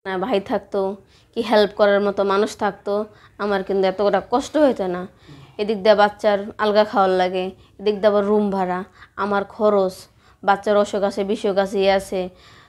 না ভাই থাকতো কি হেল্প করার মতো মানুষ থাকতো, আমার কিন্তু এতটা কষ্ট হইতো না। এদিক দিয়ে বাচ্চার আলগা খাওয়ার লাগে, এদিক দিয়ে আবার রুম ভাড়া, আমার খরচ, বাচ্চার অসুখ আছে বিসুখ আছে আছে।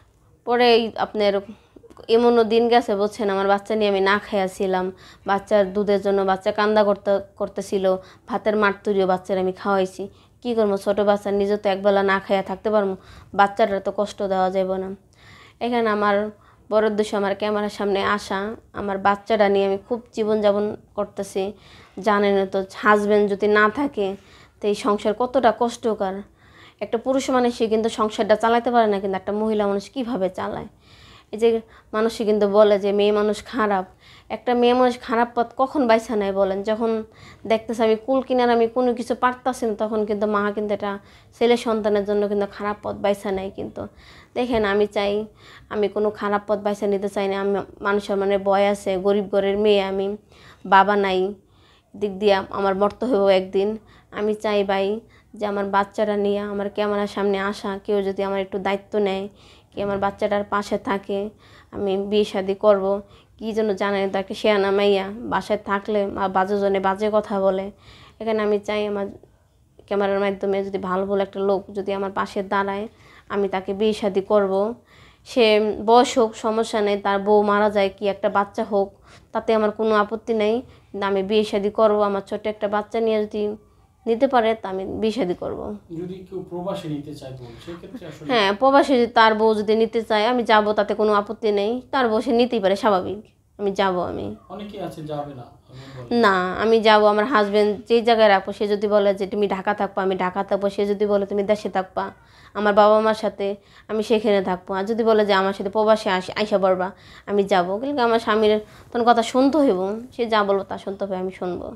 পরে আপনার এমনও দিন গেছে বুঝছেন, আমার বাচ্চা নিয়ে আমি না খাইয়াছিলাম, বাচ্চার দুধের জন্য বাচ্চা কান্দা করতেছিল, ভাতের মারতুরিও বাচ্চার আমি খাওয়াইছি। কী করবো, ছোটো বাচ্চা নিজে তো একবেলা না খাইয়া থাকতে পারবো, বাচ্চাটা তো কষ্ট দেওয়া যাবে না। এখানে আমার বড় উদ্দেশ্য আমার ক্যামেরার সামনে আসা, আমার বাচ্চাটা নিয়ে আমি খুব জীবনযাপন করতেছি। জানেন তো হাজব্যান্ড যদি না থাকে তো এই সংসার কতটা কষ্টকর। একটা পুরুষ মানুষই কিন্তু সংসারটা চালাতে পারে না, কিন্তু একটা মহিলা মানুষ কীভাবে চালায়। এই যে মানুষই কিন্তু বলে যে মেয়ে মানুষ খারাপ, একটা মেয়ে মানুষ খারাপ পথ কখন বাইছা নেয় বলেন? যখন দেখতেছে আমি কুল কিনার আমি কোনো কিছু পারতাছি না, তখন কিন্তু মা কিন্তু এটা ছেলে সন্তানের জন্য কিন্তু খারাপ পথ বাইছা নেয়। কিন্তু দেখেন আমি চাই, আমি কোনো খারাপ পথ বাইছা নিতে চাই না। আমি মানুষের মানে বয় আছে, গরিব ঘরের মেয়ে আমি, বাবা নাই, দিক দিয়ে আমার মরতে হইব একদিন। আমি চাই ভাই যে আমার বাচ্চাটা নিয়ে আমার ক্যামেরার সামনে আসা, কেউ যদি আমার একটু দায়িত্ব নেয়, কি আমার বাচ্চাটার পাশে থাকে, আমি বিয়ে শাদি করবো। কী জন্য জানেন তো, একটা শেয়ানা মাইয়া বাসায় থাকলে বাজে জনে বাজে কথা বলে। এখানে আমি চাই আমার ক্যামেরার মাধ্যমে যদি ভালো ভালো একটা লোক যদি আমার পাশে দাঁড়ায়, আমি তাকে বিয়ে শাদি করবো। সে বয়স হোক সমস্যা নেই, তার বউ মারা যায় কি একটা বাচ্চা হোক, তাতে আমার কোনো আপত্তি নেই, কিন্তু আমি বিয়ে শাদি করবো। আমার ছোট্ট একটা বাচ্চা নিয়ে যদি নিতে পারে তা আমি বিয়ে শাদি করবো। যদি কেউ প্রবাসী নিতে চায় বউ, সেক্ষেত্রে আসলে হ্যাঁ, প্রবাসী তার বউ যদি নিতে চায় আমি যাব, তাতে কোনো আপত্তি নেই। তার বউ সে নিতেই পারে, স্বাভাবিক, আমি যাব। আমি অনেকেই আছে যাবে না, না, আমি যাব। আমার হাজব্যান্ড যেই জায়গায় রাখবো, সে যদি বলে যে তুমি ঢাকা থাকবা আমি ঢাকা থাকবো, সে যদি বলে তুমি দেশে থাকবা আমার বাবা মার সাথে, আমি সেখানে থাকবো। আর যদি বলে যে আমার সাথে প্রবাসে আইসা পড়বা, আমি যাবো। কিন্তু আমার স্বামীর তখন কথা শুনতে হইব, সে যা বলবো তা শুনতে হবে, আমি শুনবো।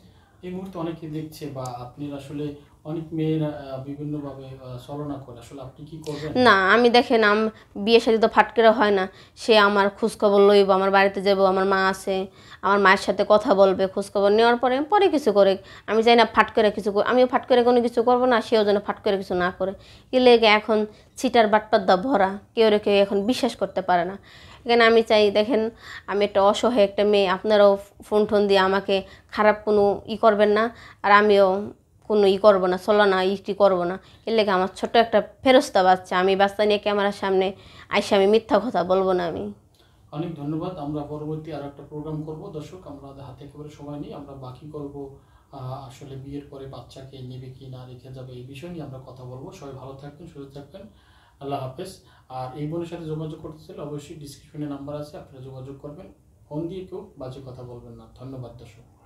এই মুহূর্তে অনেকে দেখছে বা আপনি আসলে অনেক মেয়েরা বিভিন্নভাবে ছলনা করে, আসলে আপনি কি করবেন? না, আমি দেখেন বিয়ে শাদী তো ফাট করে হয় না। সে আমার খোঁজখবর লইব, আমার বাড়িতে যাব, আমার মা আছে, আমার মায়ের সাথে কথা বলবে, খোঁজখবর নেওয়ার পরে পরে কিছু করে। আমি চাই না ফাট করে কিছু, আমিও ফাট করে কোনো কিছু করবো না, সেও যেন ফাট করে কিছু না করে। কি লেগে এখন ছিটার বাটপার দা ভরা, কেউ কেউ এখন বিশ্বাস করতে পারে না। এখানে আমি চাই, দেখেন আমি একটা অসহায় একটা মেয়ে, আপনারাও ফোন টোন দিয়ে আমাকে খারাপ কোনো করবেন না, আর আমিও কোনো করবো না, চলো না করবো না। এর লেগে আমার ছোট একটা ফেরস্তা বাচ্চা, আমি বাচ্চা নিয়ে ক্যামেরার সামনে আইসা আমি মিথ্যা কথা বলবো না। আমি অনেক ধন্যবাদ। আমরা পরবর্তী আর একটা প্রোগ্রাম করব দর্শক, আমরা হাতে একেবারে সময় নেই, আমরা বাকি করব আসলে বিয়ের পরে বাচ্চাকে নেবে কি না রেখে যাবে, এই বিষয় নিয়ে আমরা কথা বলবো। সবাই ভালো থাকবেন, সুস্থ থাকবেন, আল্লাহ হাফেজ। আর এই বোনের সাথে যোগাযোগ করতে চাইলে অবশ্যই ডিসক্রিপশনে নাম্বার আছে, আপনারা যোগাযোগ করবেন। ফোন দিয়ে কেউ বাজে কথা বলবেন না। ধন্যবাদ দর্শক।